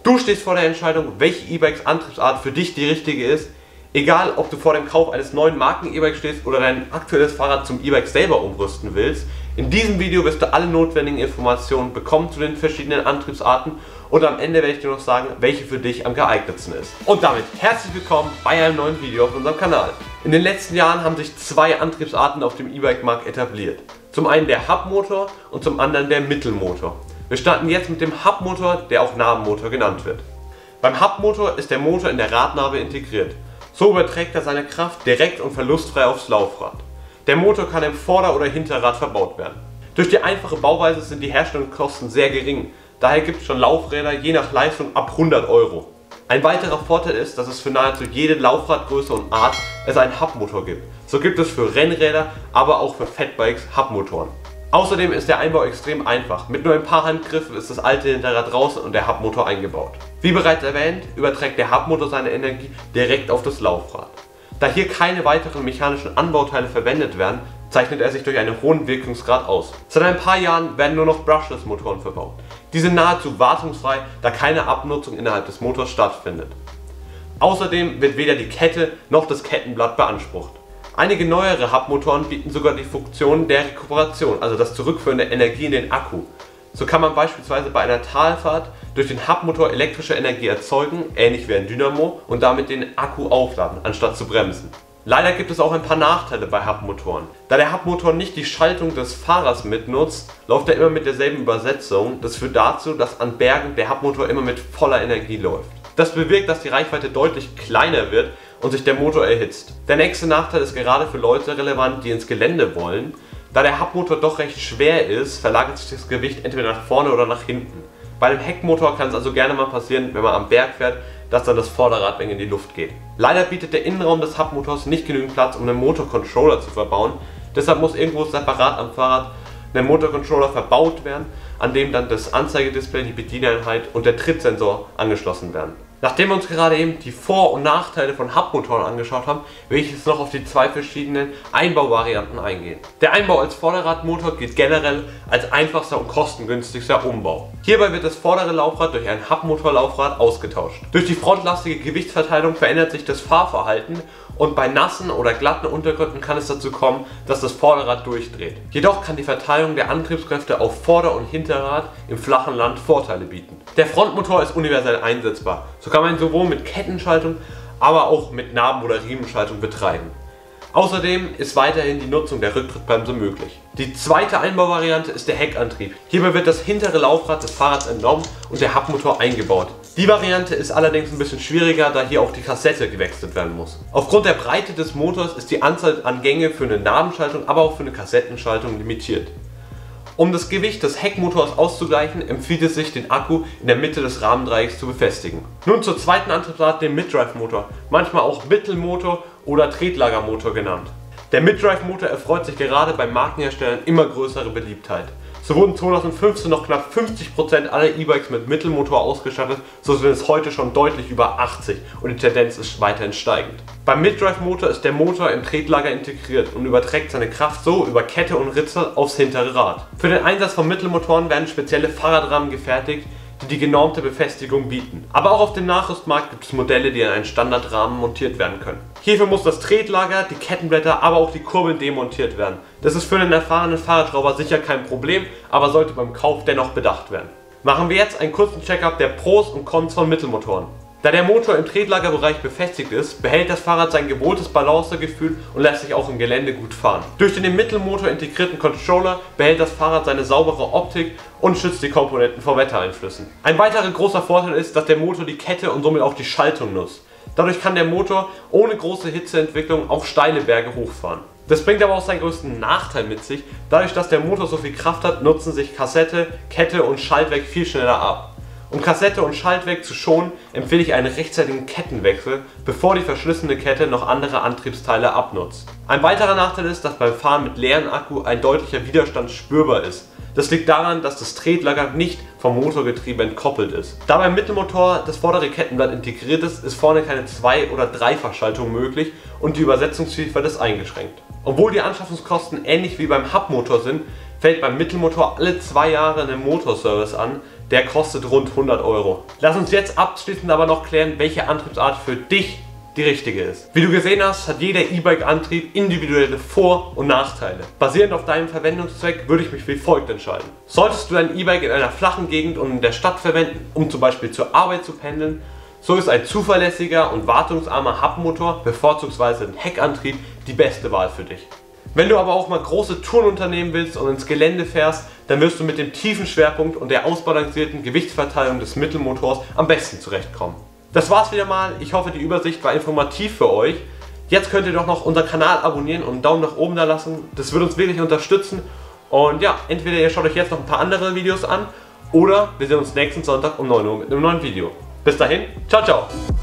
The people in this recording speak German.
Du stehst vor der Entscheidung, welche E-Bikes Antriebsart für dich die richtige ist. Egal, ob du vor dem Kauf eines neuen Marken-E-Bikes stehst oder dein aktuelles Fahrrad zum E-Bike selber umrüsten willst. In diesem Video wirst du alle notwendigen Informationen bekommen zu den verschiedenen Antriebsarten und am Ende werde ich dir noch sagen, welche für dich am geeignetsten ist. Und damit herzlich willkommen bei einem neuen Video auf unserem Kanal. In den letzten Jahren haben sich zwei Antriebsarten auf dem E-Bike-Markt etabliert. Zum einen der Hub-Motor und zum anderen der Mittelmotor. Wir starten jetzt mit dem Hub-Motor, der auch Nabenmotor genannt wird. Beim Hub-Motor ist der Motor in der Radnabe integriert. So überträgt er seine Kraft direkt und verlustfrei aufs Laufrad. Der Motor kann im Vorder- oder Hinterrad verbaut werden. Durch die einfache Bauweise sind die Herstellungskosten sehr gering. Daher gibt es schon Laufräder je nach Leistung ab 100 Euro. Ein weiterer Vorteil ist, dass es für nahezu jede Laufradgröße und Art einen Hub-Motor gibt. So gibt es für Rennräder, aber auch für Fatbikes Hub-Motoren. Außerdem ist der Einbau extrem einfach. Mit nur ein paar Handgriffen ist das alte Hinterrad draußen und der Hub-Motor eingebaut. Wie bereits erwähnt, überträgt der Hub-Motor seine Energie direkt auf das Laufrad. Da hier keine weiteren mechanischen Anbauteile verwendet werden, zeichnet er sich durch einen hohen Wirkungsgrad aus. Seit ein paar Jahren werden nur noch Brushless-Motoren verbaut. Die sind nahezu wartungsfrei, da keine Abnutzung innerhalb des Motors stattfindet. Außerdem wird weder die Kette noch das Kettenblatt beansprucht. Einige neuere Hub-Motoren bieten sogar die Funktion der Rekuperation, also das Zurückführen der Energie in den Akku. So kann man beispielsweise bei einer Talfahrt durch den Hub-Motor elektrische Energie erzeugen, ähnlich wie ein Dynamo, und damit den Akku aufladen, anstatt zu bremsen. Leider gibt es auch ein paar Nachteile bei Hub-Motoren. Da der Hub-Motor nicht die Schaltung des Fahrers mitnutzt, läuft er immer mit derselben Übersetzung. Das führt dazu, dass an Bergen der Hub-Motor immer mit voller Energie läuft. Das bewirkt, dass die Reichweite deutlich kleiner wird und sich der Motor erhitzt. Der nächste Nachteil ist gerade für Leute relevant, die ins Gelände wollen. Da der Hub-Motor doch recht schwer ist, verlagert sich das Gewicht entweder nach vorne oder nach hinten. Bei einem Heckmotor kann es also gerne mal passieren, wenn man am Berg fährt, dass dann das Vorderrad in die Luft geht. Leider bietet der Innenraum des Hub-Motors nicht genügend Platz, um einen Motorcontroller zu verbauen. Deshalb muss irgendwo separat am Fahrrad ein Motorcontroller verbaut werden, an dem dann das Anzeigedisplay, die Bedieneinheit und der Trittsensor angeschlossen werden. Nachdem wir uns gerade eben die Vor- und Nachteile von Hub-Motoren angeschaut haben, will ich jetzt noch auf die zwei verschiedenen Einbauvarianten eingehen. Der Einbau als Vorderradmotor gilt generell als einfachster und kostengünstigster Umbau. Hierbei wird das vordere Laufrad durch ein Hub-Motor-Laufrad ausgetauscht. Durch die frontlastige Gewichtsverteilung verändert sich das Fahrverhalten und bei nassen oder glatten Untergründen kann es dazu kommen, dass das Vorderrad durchdreht. Jedoch kann die Verteilung der Antriebskräfte auf Vorder- und Hinterrad im flachen Land Vorteile bieten. Der Frontmotor ist universell einsetzbar. So kann man ihn sowohl mit Kettenschaltung, aber auch mit Naben- oder Riemenschaltung betreiben. Außerdem ist weiterhin die Nutzung der Rücktrittbremse möglich. Die zweite Einbauvariante ist der Heckantrieb. Hierbei wird das hintere Laufrad des Fahrrads entnommen und der Hub-Motor eingebaut. Die Variante ist allerdings ein bisschen schwieriger, da hier auch die Kassette gewechselt werden muss. Aufgrund der Breite des Motors ist die Anzahl an Gänge für eine Nabenschaltung, aber auch für eine Kassettenschaltung limitiert. Um das Gewicht des Heckmotors auszugleichen, empfiehlt es sich, den Akku in der Mitte des Rahmendreiecks zu befestigen. Nun zur zweiten Antriebsart, dem Mid-Drive-Motor, manchmal auch Mittelmotor oder Tretlagermotor genannt. Der Mid-Drive-Motor erfreut sich gerade bei Markenherstellern immer größere Beliebtheit. So wurden 2015 noch knapp 50% aller E-Bikes mit Mittelmotor ausgestattet, so sind es heute schon deutlich über 80% und die Tendenz ist weiterhin steigend. Beim Mid-Drive-Motor ist der Motor im Tretlager integriert und überträgt seine Kraft so über Kette und Ritze aufs hintere Rad. Für den Einsatz von Mittelmotoren werden spezielle Fahrradrahmen gefertigt, die die genormte Befestigung bieten. Aber auch auf dem Nachrüstmarkt gibt es Modelle, die an einen Standardrahmen montiert werden können. Hierfür muss das Tretlager, die Kettenblätter, aber auch die Kurbeln demontiert werden. Das ist für den erfahrenen Fahrradschrauber sicher kein Problem, aber sollte beim Kauf dennoch bedacht werden. Machen wir jetzt einen kurzen Check-up der Pros und Cons von Mittelmotoren. Da der Motor im Tretlagerbereich befestigt ist, behält das Fahrrad sein gewohntes Balancegefühl und lässt sich auch im Gelände gut fahren. Durch den im Mittelmotor integrierten Controller behält das Fahrrad seine saubere Optik und schützt die Komponenten vor Wettereinflüssen. Ein weiterer großer Vorteil ist, dass der Motor die Kette und somit auch die Schaltung nutzt. Dadurch kann der Motor ohne große Hitzeentwicklung auch steile Berge hochfahren. Das bringt aber auch seinen größten Nachteil mit sich. Dadurch, dass der Motor so viel Kraft hat, nutzen sich Kassette, Kette und Schaltwerk viel schneller ab. Um Kassette und Schaltwerk zu schonen, empfehle ich einen rechtzeitigen Kettenwechsel, bevor die verschlissene Kette noch andere Antriebsteile abnutzt. Ein weiterer Nachteil ist, dass beim Fahren mit leerem Akku ein deutlicher Widerstand spürbar ist. Das liegt daran, dass das Tretlager nicht vom Motorgetriebe entkoppelt ist. Da beim Mittelmotor das vordere Kettenblatt integriert ist, ist vorne keine Zwei- oder Dreifachschaltung möglich und die Übersetzungsvielfalt ist eingeschränkt. Obwohl die Anschaffungskosten ähnlich wie beim Hub-Motor sind, fällt beim Mittelmotor alle 2 Jahre ein Motorservice an. Der kostet rund 100 Euro. Lass uns jetzt abschließend aber noch klären, welche Antriebsart für dich die richtige ist. Wie du gesehen hast, hat jeder E-Bike-Antrieb individuelle Vor- und Nachteile. Basierend auf deinem Verwendungszweck würde ich mich wie folgt entscheiden. Solltest du dein E-Bike in einer flachen Gegend und in der Stadt verwenden, um zum Beispiel zur Arbeit zu pendeln, so ist ein zuverlässiger und wartungsarmer Hub-Motor, bevorzugsweise ein Heckantrieb, die beste Wahl für dich. Wenn du aber auch mal große Touren unternehmen willst und ins Gelände fährst, dann wirst du mit dem tiefen Schwerpunkt und der ausbalancierten Gewichtsverteilung des Mittelmotors am besten zurechtkommen. Das war's wieder mal. Ich hoffe, die Übersicht war informativ für euch. Jetzt könnt ihr doch noch unseren Kanal abonnieren und einen Daumen nach oben da lassen. Das würde uns wirklich unterstützen. Und ja, entweder ihr schaut euch jetzt noch ein paar andere Videos an oder wir sehen uns nächsten Sonntag um 9 Uhr mit einem neuen Video. Bis dahin, ciao, ciao!